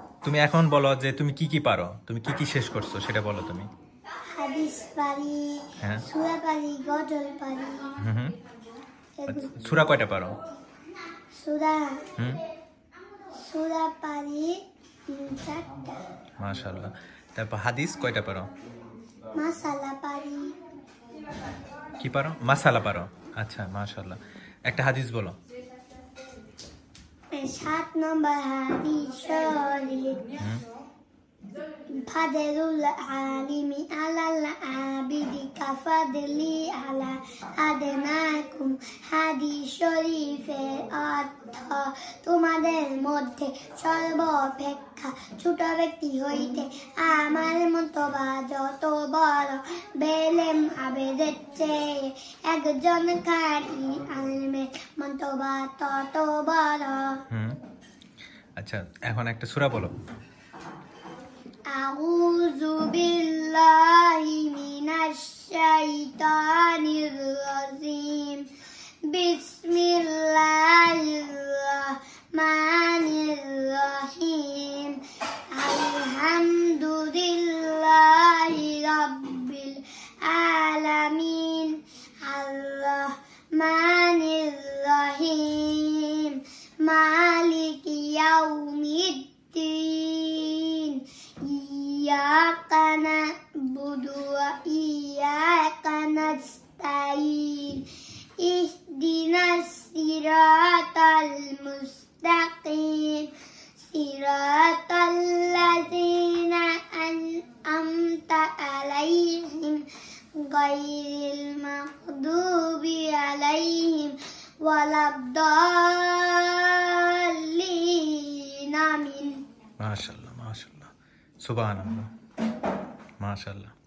তুমি এখন বলো যে তুমি কি কি পারো, তুমি কি কি শেষ করছো সেটা বলো তুমি। হাদিস পারি, হ্যাঁ। সূরা পারি, গজল পারি। হুম। সূরা কয়টা পারো? সূরা হুম। সূরা পারি 4টা। মাশাআল্লাহ। তারপর হাদিস কয়টা পারো? মাসালা পারি। কি পারো? মাসালা পারো। আচ্ছা মাশাআল্লাহ। একটা হাদিস বলো। 7 নম্বর হাদিস শরীফ। ফাদলুল আলিমি আলাল আবিদি কাফাদলি আলা আদনাকুম। হাদিস শরীফের অর্থ, তোমাদের মধ্যে সর্বাপেক্ষা ছোট ব্যক্তি হইতে আমার মতবা যত বড়, বেলেম আবেদের চেয়ে একজন কারি আলমের মতবা তত বড়। আচ্ছা, এখন একটা সূরা বলো। আউযু বিল্লাহি মিনাশ শাইতানির রাজিম। বিসমিল্লাহির রাহমানির রাহিম। আলহামদুলিল্লাহি রাব্বিল আলামিন। আর রাহমানির রাহিম। মালিকি ইয়াউমিদ্দিন। ইয়্যাকা না'বুদু ওয়া ইয়্যাকা নাস্তাঈন। ইহদিনাস সিরাতাল মুস্তাকিম। সিরাতাল লাযীনা আন'আমতা আলাইহিম গায়রিল মাগদুবি আলাইহিম ওয়ালাদ-দাল্লিন। আমিন। মাশাআল্লাহ মাশাআল্লাহ, সুবহানাল্লাহ, মাশাআল্লাহ।